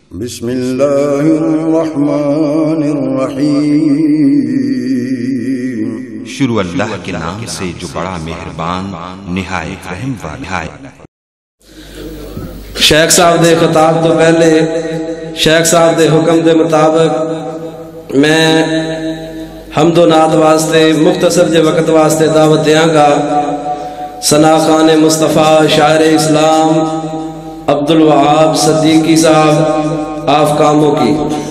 بسم اللہ الرحمن الرحیم۔ شروع اللہ کے نام سے جو بڑا مہربان نہایت رحم والا ہے۔ شیخ صاحب دے خطاب تو پہلے شیخ صاحب دے حکم دے مطابق میں حمد و نعت واسطے مختصر جے وقت واسطے دعوت دیاں گا ثنا خان مصطفیٰ شاعر اسلام عبدالوہاب صدیقی صاحب آف کاموں کی۔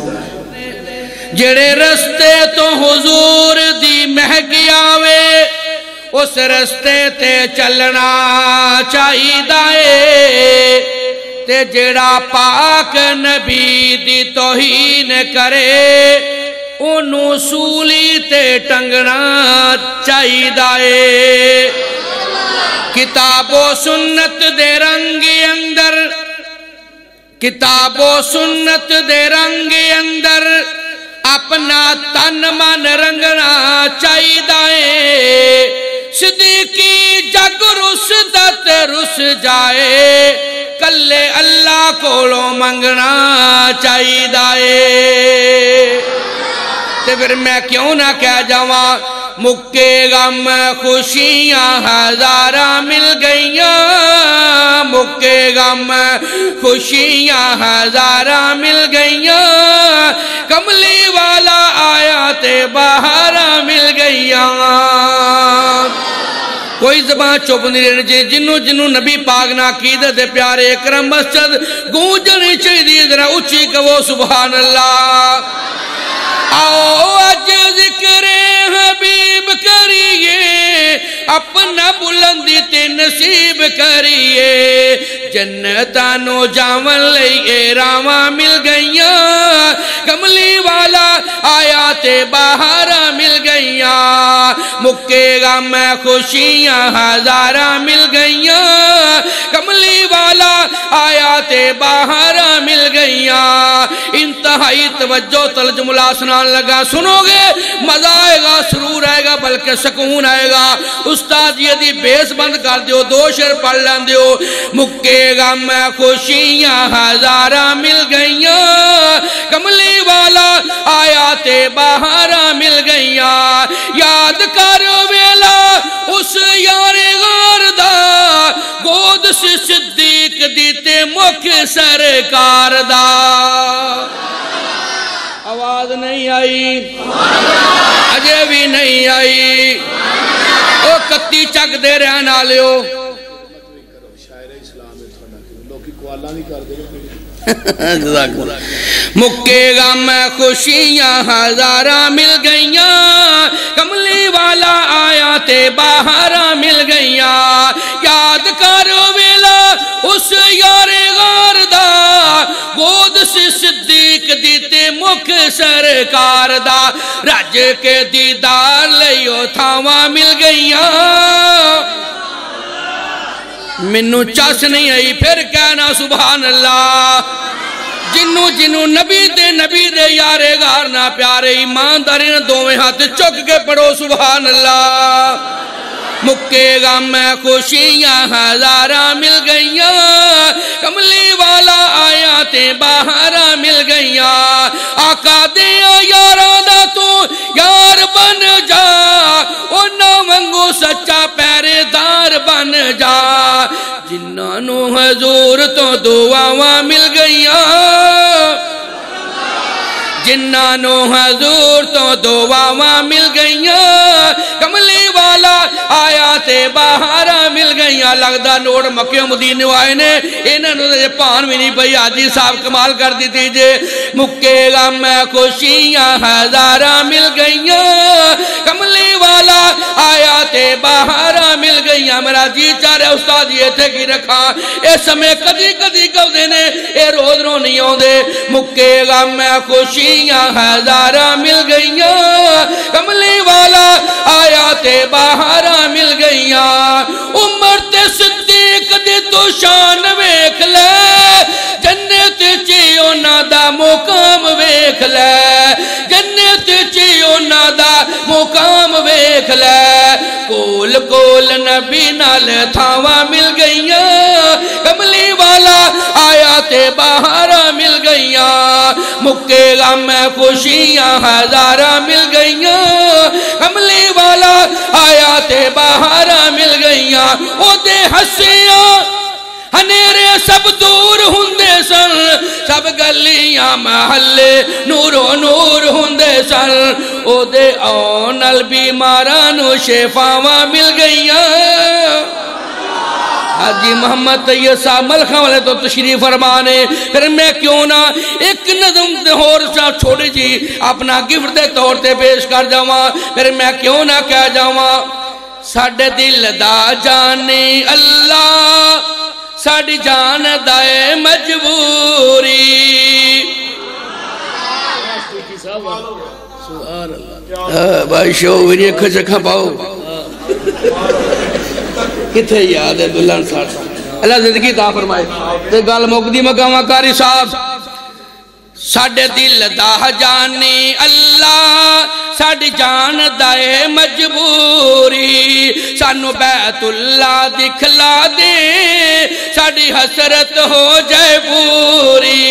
جڑے رستے تو حضور دی مہک آوے اس رستے تے چلنا چاہیے تے جڑا پاک نبی دی توہین کرے انہوں سولی تے ٹنگنا چاہیے۔ کتاب و سنت دے رنگ اندر کتاب و سنت دے رنگ اندر اپنا تن من رنگنا چاہیے۔ صدیقی جگ رسدت رس جائے کلے اللہ کولو منگنا چاہیے۔ تے پھر میں کیوں نہ کہہ جاواں مکے غم خوشیاں ہزارہ مل گئیاں، مکے غم خوشیاں ہزارہ مل گئیاں، کملی والا آیا تے بہارہ مل گئیاں۔ کوئی زبان چپ نہیں رہنے چاہیے، جنوں نبی پاک نا عقیدت پیارے اکرم مسجد گونجنی چاہیے، ذرا اچھی کہو سبحان اللہ۔ آؤ اج ذکر حبیب کریے، اپنا بلندی تے نصیب کریے، جنتانو جاون لئیے راواں مل گئیاں، کملی والا آیا تے بہارہ مل گئیاں، مکے غم خوشیاں ہزارہ مل گئیاں، کملی والا آیا تے بہارہ مل گئیاں۔ انتہائی توجہ تلج ملا سنان لگا، سنو گے مزہ آئے گا، سرور آئے گا، بلکہ سکون آئے گا۔ استاد یہ دی بیس بند کر دیو، دو شعر پڑھ لین دیو۔ مکے غم خوشیاں ہزارہ مل گئیاں، کملی والا آیا تے بہارہ مل گئیاں، یاد کرو ویلا اس یار غار دا، گود سے صدیق دیتے مکھ سرکار دا۔ آواز نہیں آئی، اجے بھی نہیں آئی، او کتی چک دے رہن آلیو مکے غم خوشیاں ہزارہ مل گئیاں، کملی والا آیا تے بہارہ مل گئیاں، یاد کرو ویلا اس یار غار دا، گود سے صدیق دیتے مکھ سرکار دا، رج کے دیدار لئیو تھاواں مل گئیاں۔ منو چاس نہیں آئی پھر کہنا سبحان اللہ۔ جنوں نبی دے یارے غار نہ پیارے، ایمانداری نہ دوویں ہاتھ چک کے پڑھو سبحان اللہ۔ مکے غم خوشیاں ہزارہ مل گئیاں، کملی والا آیا تے بہارہ مل گئیاں، آقا دیا یاراں دا تو یار بن جا، انہاں وانگو سچا پہرے دار بن جا، جنہاں نو حضور تو دعاواں مل گئیاں، جنہاں نو حضور تو دعاواں مل گئیاں، کملی والا آیا تے بہارہ مل گئیاں۔ لگدا نوڑ مکے و مدینے آئے نے، انہاں نو دے پان بھی نہیں پئی، حاجی صاحب کمال کر دی تیجے۔ مکے غم خوشیاں ہزارہ مل گئیاں، کملی والا آیا تے بہارہ مل گئیاں۔ میرا جی چاہ رہے استاد یہ تھے کی رکھا، اے سمیں کدی کدی کب دینے، اے روز رو نہیں ہوں دے۔ مکے غم خوشیاں ہزارہ مل گئیاں، کملی والا آیا تے بہارہ مل گئیاں، عمر تے صدیق دی تو شان ویکھ لے، جنت چی انہاں دا مقام ویکھ لے، جنت چی انہاں دا مقام ویکھ لے، کول کول نبی نال تھاواں مل گئیاں، کملی والا آیا تے بہارہ مل گئیاں، میں خوشیاں ہزارہ مل گئیاں کملی والا آیا تے بہارا مل گئیاں او دے ہسیاں ہنیرے سب دور ہوندے سن سب گلیاں محلے نورو نور ہوندے سن او دے آنال بیمارانو شفاواں مل گئیاں حاجی محمد طیب صاحب ملخہ والے تو تشریف فرمانے پھر میں کیوں نہ ایک نظم اور چھوڑی جی اپنا گفٹ دے طور تے پیش کر جاواں پھر میں کیوں نہ کہہ جاواں ساڑھے دل دا جانی اللہ ساڑھی جان دائے مجبوری بھائی شوہری کھچکھا پاؤ کتھے یاد ہے دلہن صاحب اللہ زندگی عطا فرمائے تے گال مقدی مقامہ کاری صاحب ساڑھے دل دا جانی اللہ ساڑھی جان دائے مجبوری سانو بیت اللہ دکھلا دے ساڑھی حسرت ہو جائے پوری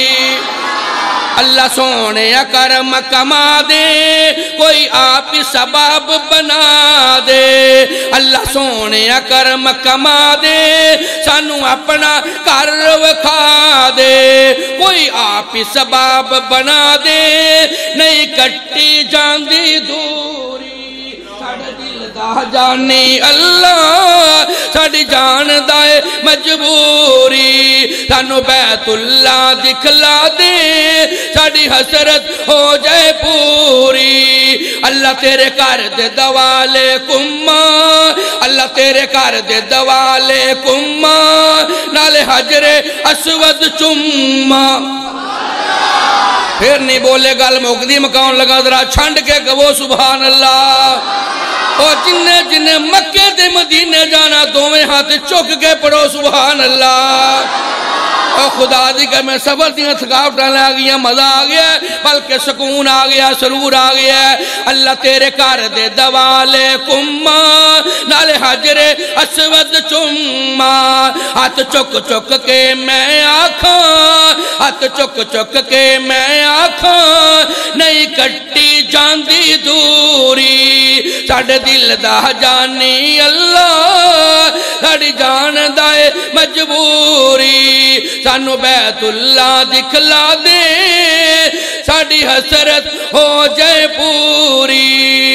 اللہ سونے کرم کما دے کوئی آپ سباب بنا دے اللہ سونے کرم کما دے سانو اپنا کر وکھا دے کوئی آپ سباب بنا دے نہیں کٹی جاندی دوری ساڑھے دل دا جانی اللہ ساڑھی جان دائے مجبوری سانو بیت اللہ دکھلا دے ساڑھی حسرت ہو جائے پوری اللہ تیرے کر دے دوالے کمہ اللہ تیرے کر دے دوالے کمہ نالے حجر اسود چمہ پھر نہیں بولے گا المقدی مقام لگا ذرا چھنڈ کے کہو سبحان اللہ اور جنہیں مکہ دے مدینے جانا دوویں ہاتھ چک کے پڑھو سبحان اللہ اور خدا دی کہ میں سفر دیاں تھکاوٹاں لے گیا مزہ آ گیا بلکہ سکون آ گیا سرور آ گیا اللہ تیرے کر دے دوالے کمہ نالے حجر اسود چمہ ہاتھ چک چک کے میں آکھاں ہاتھ چک چک کے میں آکھاں نہیں کٹی جاندی دوری ساڑھے دل دا جانی اللہ ساڑھی جان دائے مجبوری سانو بیت اللہ دکھلا دے ساڑھی حسرت ہو جائے پوری